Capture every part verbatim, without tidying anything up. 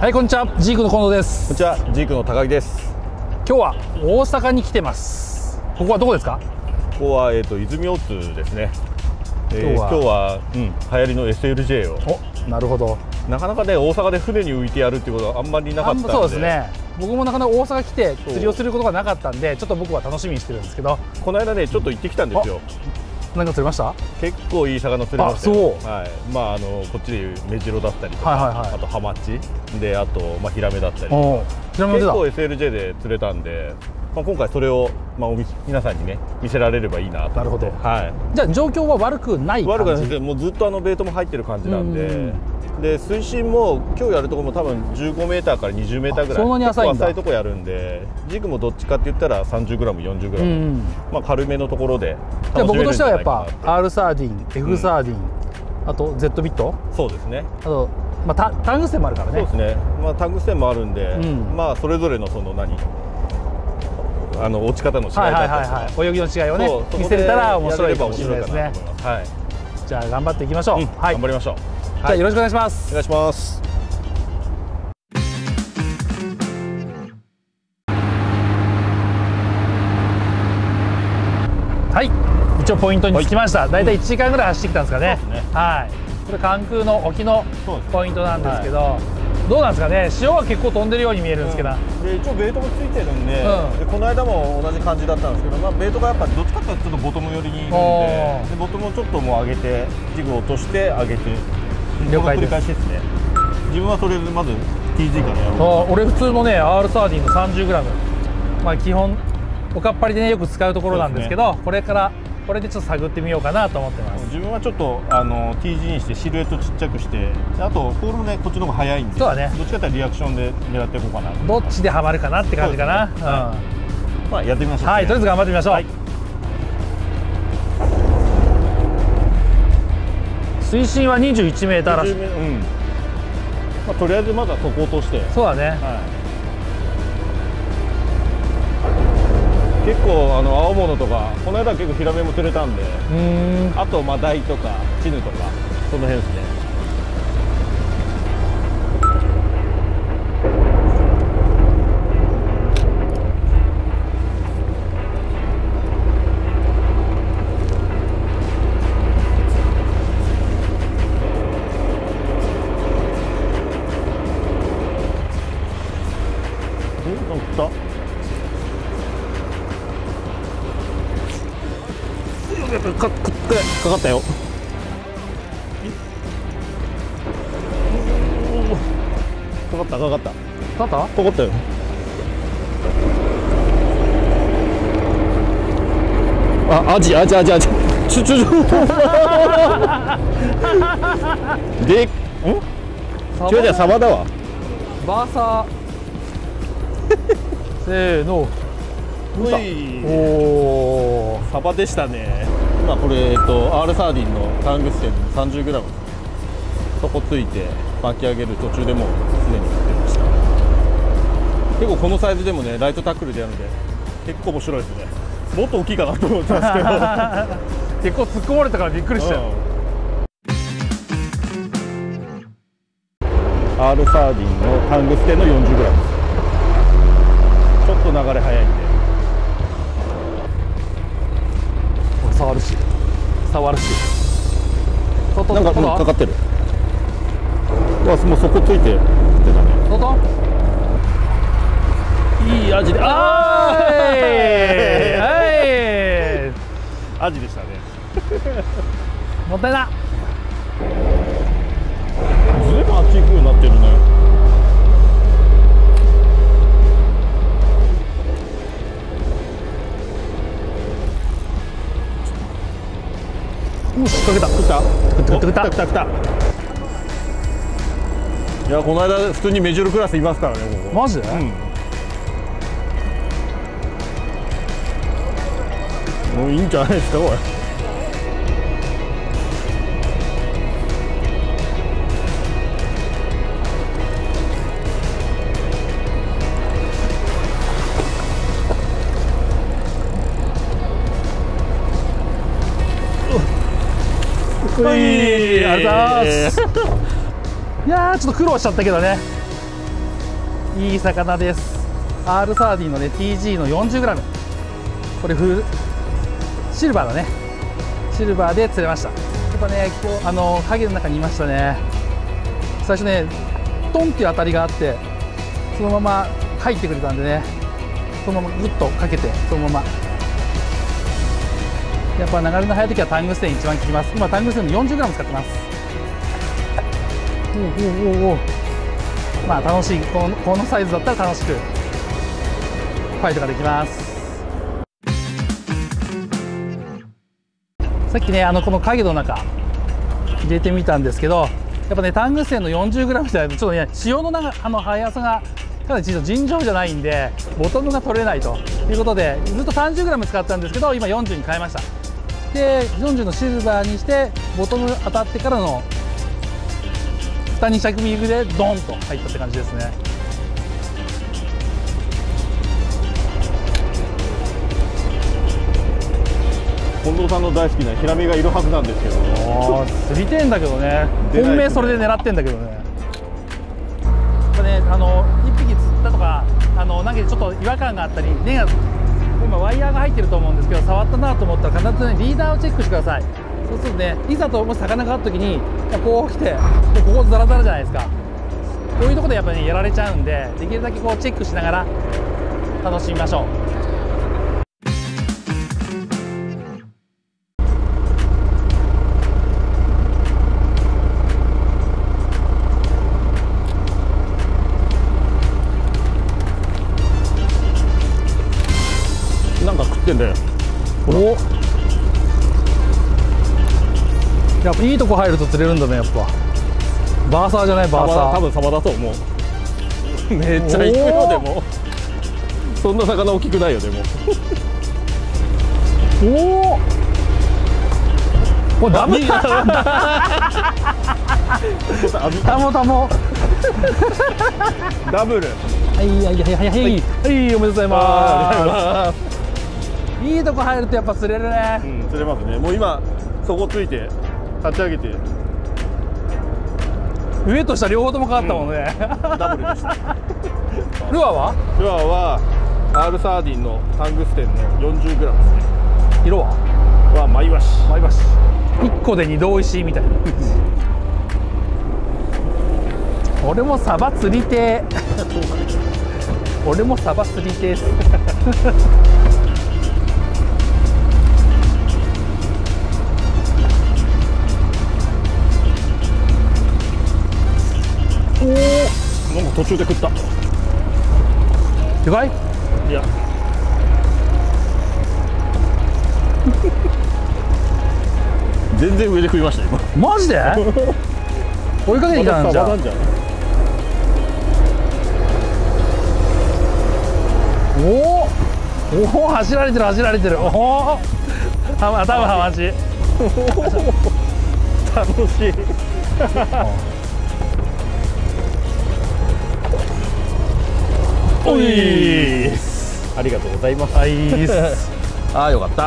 はい、こんにちは。ジークの近藤です。 こんにちは。ジークの高木です。 今日は大阪に来てます。ここはどこですか？ ここはえっ、ー、と泉大津ですね。えー、今日は、今日はうん、流行りの エスエルジェー を。 お、なるほど。 なかなかね、大阪で船に浮いてやるっていうことはあんまりなかったんで。 そうですね。僕もなかなか大阪来て釣りをすることがなかったんで、ちょっと僕は楽しみにしてるんですけど。 この間ね、ちょっと行ってきたんですよ。 何か釣れました？ 結構いい魚釣れましたよ。 そう。 はい。まああのこっちでいうメジロだったりとか、 はいはいはい、 あとハマチで、あとまあヒラメだったりとか。結構 エスエルジェー で釣れたんで、まあ今回それをまあおみ皆さんにね見せられればいいなと思って。なるほど。はい。 じゃあ状況は悪くない感じ？ 悪くないです。もうずっとあのベイトも入ってる感じなんで。で水深も今日やるところも多分じゅうごメーターからにじゅうメーターぐらい、 そんなに浅いんだ。 浅いとこやるんで、ジグもどっちかって言ったら さんじゅうグラム、よんじゅうグラム、まあ軽めのところで楽しめるんじゃないかな。僕としてはやっぱ R サーディン、F サーディン、うん、あと Z ビット、 そうですね。あとまあタタングステンもあるからね。 そうですね。まあタングステンもあるんで、うん、まあそれぞれのその何あの落ち方の違いだったりとか、泳ぎの違いをね見せれたら面白いかもしれないですね。はい。じゃあ頑張っていきましょう。うん、はい。 頑張りましょう。 じゃあよろしくお願いします。 お願いします。 はい、一応ポイントに着きました。だいたいいちじかんぐらい走ってきたんですかね。はい。これ関空の沖のポイントなんですけど、どうなんですかね。潮は結構飛んでるように見えるんですけど。 で一応ベイトもついてるんで、でこの間も同じ感じだったんですけど、まあベイトがやっぱどっちかというとちょっとボトム寄りにいるんで、でボトムをちょっともう上げてジグを落として上げて。了解です。繰り返しですね。自分はとりあえずまず ティージー からやろう。 俺普通のね R サーディンの さんじゅうグラム、まあ基本おかっぱりでねよく使うところなんですけど、ね、これからこれでちょっと探ってみようかなと思ってます。 自分はちょっとあの ティージー にしてシルエットちっちゃくして、あとポールもねこっちの方が速いんで、そうだね、どっちかというとリアクションで狙っていこうかな。 どっちでハマるかなって感じかな。 まあやってみましょう。 はい、とりあえず頑張ってみましょう。はい、水深はにじゅういちメーターらしい。うん、 まあ、とりあえずまだそこを落として。 そうだね、はい、 結構あの青物とかこの間は結構ヒラメも釣れたんで、うん、あとマダイとかチヌとかその辺ですね。か, か, かかったよ。かかったかかったかかったかかったよ。あ、アジアジアジアジちょちょちょで、ん違う違う、サバだわ。 バーサーせーの。おお、 サバでしたね。今これ、えっと、R サーディンのタングステン さんじゅうグラム そこついて巻き上げる途中でもうすでに釣ってました。結構このサイズでもねライトタックルでやるので結構面白いですね。もっと大きいかなと思ったんですけど結構突っ込まれたからびっくりしたよ。 うん、R サーディンのタングステンの よんじゅうグラム ちょっと流れ早いんで触るし触るしなんかかかってる。わ、もうそこついて出たね。 外いいアジで、あーいアジでしたねもったいな。 ずいぶんあっち行くようになってるね。 よし、かけた。食った。食った食った食った食った。 いや、この間普通にメジュールクラスいますからね、ここ。 マジで？うん。 もういいんじゃないですか、これ。 はい、ありがとうございます。いやー、ちょっと苦労しちゃったけどね。 いい魚です。 R サーディンのね ティージー の よんじゅうグラム、 これフルシルバーだね。シルバーで釣れました。やっぱね今日あの影の中にいましたね。最初ねトンっていう当たりがあってそのまま入ってくれたんでね、そのままグッとかけてそのまま、やっぱ流れの速い時はタングステン一番効きます。今タングステンの よんじゅうグラム 使ってます。おおおおお、まあ楽しい、このこのサイズだったら楽しくファイトができます。さっきねあのこの影の中入れてみたんですけど、やっぱねタングステンの よんじゅうグラム じゃないとちょっとね潮の長あの速さがかなり尋常じゃないんでボトムが取れないということでずっと さんじゅうグラム 使ったんですけど今よんじゅうに変えました。でよんじゅうのシルバーにしてボトム当たってからのに着右でドンと入ったって感じですね。 近藤さんの大好きなヒラメがいるはずなんですけど、 あ釣りてんだけどね、本命それで狙ってんだけどね。やっぱねあのいっぴき釣ったとかあのなんかちょっと違和感があったり根が今ワイヤーが入ってると思うんですけど触ったなと思ったら必ずねリーダーをチェックしてください。そうするとねいざともし魚があった時にこう来てここザラザラじゃないですか。こういうところでやっぱりねやられちゃうんでできるだけこうチェックしながら楽しみましょう。 なんか食ってんだよ。 おやっぱいいとこ入ると釣れるんだね。やっぱバーサーじゃないバーサー、 多分サバだと思う。めっちゃいくよ。でもそんな魚大きくないよ。でもおおこれダブルタモタモダブル。 はいはいはいはいはいはい、おめでとうございます。いいとこ入るとやっぱ釣れるね。 うん、釣れますね。もう今そこついて立ち上げて上と下両方とも変わったもんね、 うん、ダブルでした。 ルアーはルアーは R サーディンのタングステンの よんじゅうグラム ですね。 色ははマイワシ。 マイワシいっこでにどおいしいみたいな俺もサバ釣りてー俺もサバ釣りてーすおおなんか途中で食った。 でかい？ いや全然上で食いました今。 マジで追いかけてきたんじゃん。おおおお走られてる走られてる。おお多分ハマチ楽しいおいありがとうございます。 あ、いいです。 ああよかった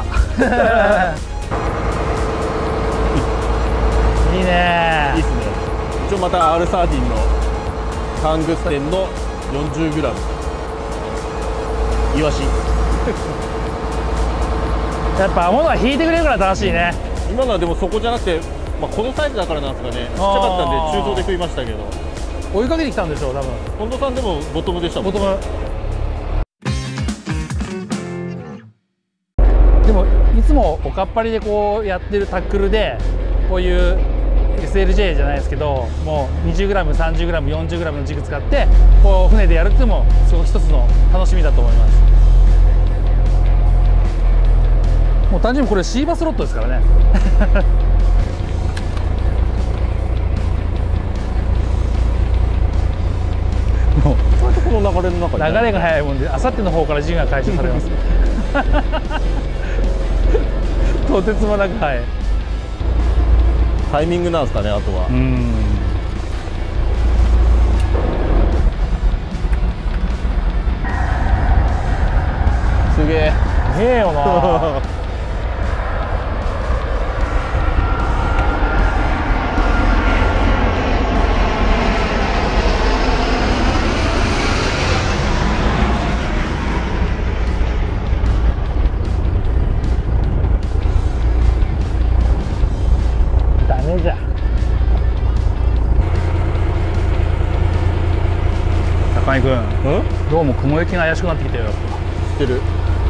いいね。 いいっすね。一応また R サーディンのタングステンの よんじゅうグラム イワシやっぱ物は引いてくれるから楽しいね。 今のはでもそこじゃなくて、まあ、このサイズだからなんですかね。ちっちゃかったんで中等で食いましたけど。 追いかけてきたんでしょう多分。 近藤さんでもボトムでしたもんね。 ボトムでもいつもおかっぱりでこうやってるタックルでこういう エスエルジェー じゃないですけどもう にじゅうグラム、さんじゅうグラム、よんじゅうグラム の軸使ってこう船でやるっていうのもすごく一つの楽しみだと思います。もう単純にこれシーバスロットですからねこの流れの中に流れが速いもんであさっての方から陣が開始されますとてつもなく速い。 タイミングなんですかね。あとはうんすげえねえよな今井君、 うんどうも雲行きが怪しくなってきたよ。 知ってる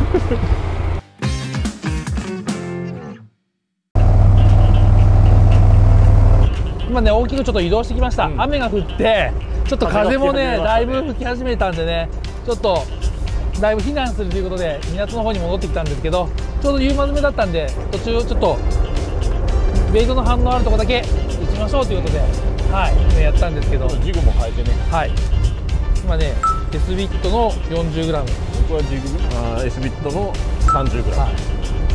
今ね大きくちょっと移動してきました、 うん、 雨が降ってちょっと風もねだいぶ吹き始めたんでね、ちょっとだいぶ避難するということで港の方に戻ってきたんですけど、ちょうど夕間詰めだったんで途中ちょっとベイトの反応あるところだけ打ちましょうということで、はい、ね、やったんですけど、 ジグも変えてね、 はい、今ね S ビットの よんじゅうグラム、 僕はジグあ S ビットの さんじゅうグラム、はい、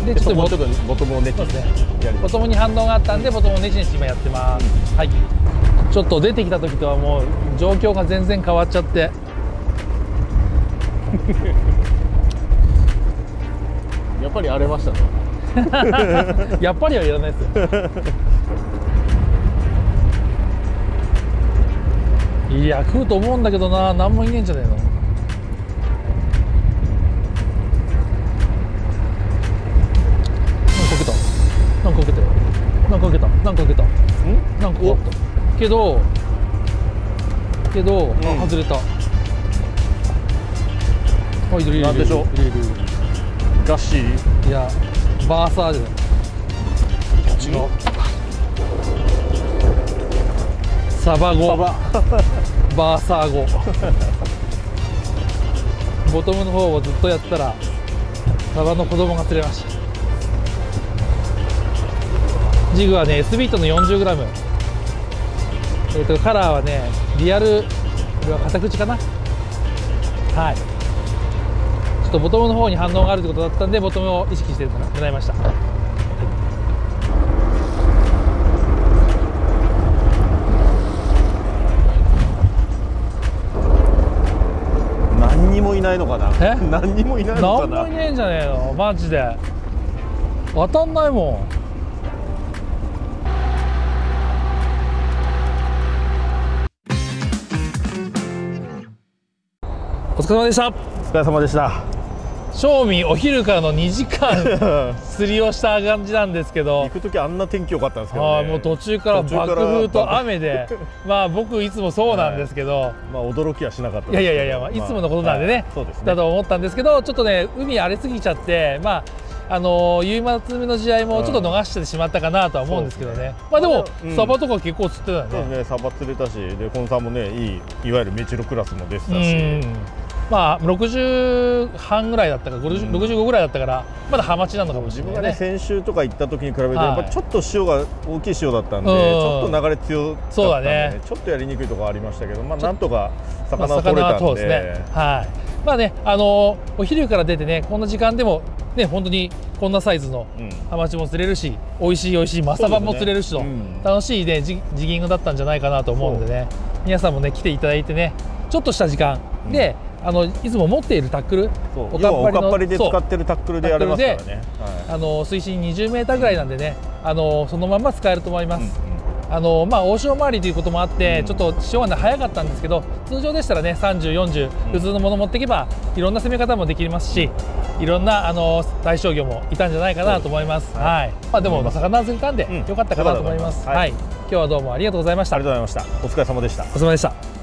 でちょっともうちょっとボトムをネチそうですね、 やります。 ボトムに反応があったんでボトムをネチネチ今やってます、うん、はい。ちょっと出てきた時とはもう状況が全然変わっちゃってやっぱり荒れましたねやっぱりはいらないですよいや食うと思うんだけどな、何もいねえんじゃねえの。なんか受けたなんか受けたなんか受けたなんか受けたなんか受けたけどけど、うん、あ外れた。あいるいるいるなんでしょう、 いるいるいるガッシー、 いやバーサーじゃない違う、サバゴバーサーゴボトムの方をずっとやったらサバの子供が釣れました。ジグはね S ビートの よんじゅうグラム、えーとカラーはねリアル、これは片口かな、はい、ちょっとボトムの方に反応があるということだったんでボトムを意識して狙いました。 何にもいないのかな。 え何にもいないのかな。 何もいねえんじゃねえのマジで、当たんないもん。お疲れ様でした。 お疲れ様でした。 正味お昼からのにじかん釣りをした感じなんですけど、 行く時あんな天気良かったんですけどね。 あもう途中から爆風と雨でまあ僕いつもそうなんですけど、はい、 まあ驚きはしなかったですけど、 いやいやいや、まあ、いつものことなんでね、はい、そうですねだと思ったんですけど、ちょっとね海荒れすぎちゃってまああのー、夕間詰めの試合もちょっと逃してしまったかなとは思うんですけどね、うん、まあでも、うん、サバとか結構釣ってたよね。 そうですね、サバ釣れたし、でコンさんもねいいいわゆるメチロクラスも出てたし、 うんまあろくじゅうはんぐらいだったか、うん、ろくじゅうごぐらいだったからまだハマチなのかもしれないね。 自分がね先週とか行った時に比べてやっぱちょっと潮が大きい潮だったんで、はい、ちょっと流れ強かったんで、ね、ちょっとやりにくいところありましたけど、まあなんとか魚は取れたんで、まあ、ですね、はい。まあねあのー、お昼から出てねこんな時間でもね本当にこんなサイズのハマチも釣れるし、美味しい美味しいマサバも釣れるしと、ねうん、楽しいねジギングだったんじゃないかなと思うんでね、皆さんもね来ていただいてねちょっとした時間で、うん、あのいつも持っているタックル、 おかっぱりで使ってるタックルでやれますからね、はい、 あの水深にじゅうメーターぐらいなんでね、あのそのまま使えると思います。うんうんあのまあ、大潮回りということもあって、うん、ちょっと潮が早かったんですけど、通常でしたらねさんじゅう、よんじゅう、普通のもの持っていけばいろんな攻め方もできますし、いろんなあの大商業もいたんじゃないかなと思います。はい、はいまあ、でも、まあ、魚釣れたんで、うん、よかったかなと思います。はい、はい、今日はどうもありがとうございました。 ありがとうございました。お疲れ様でした。 お疲れ様でした。